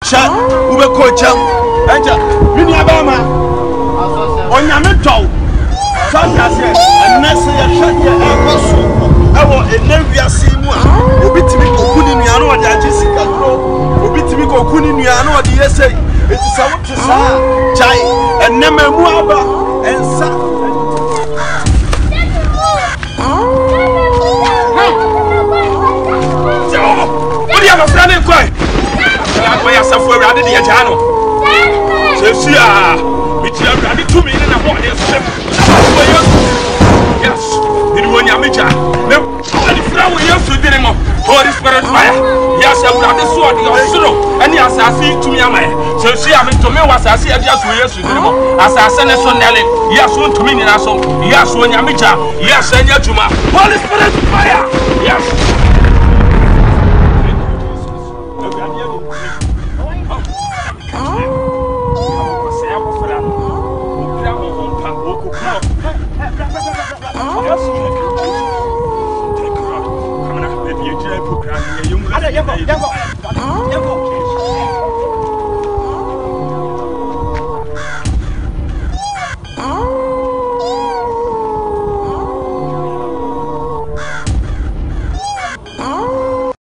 cha ube ko cham enja mini abama onyame tow santa se enese ya hwede ekoso ewo enewiase mu a obi timi kokuni nuano wode agisika duro obi timi kokuni nuano wode yesei eti sawo tisa chai enema mu aba ensa Odi ama frane kwai la ko ya safo awrade de ya jano se a biti awrade tumi ne na ho de se yes ni woni amija ne ali fra wo yesu dire mo Holy Spirit fire yes awrade so odi osoro ani asase tumi ama se a me to me wasase adi aso yesu dire mo asase ne so nele yes won tumi ni na so yes woni amija yes anya tuma Holy Spirit fire yes Yango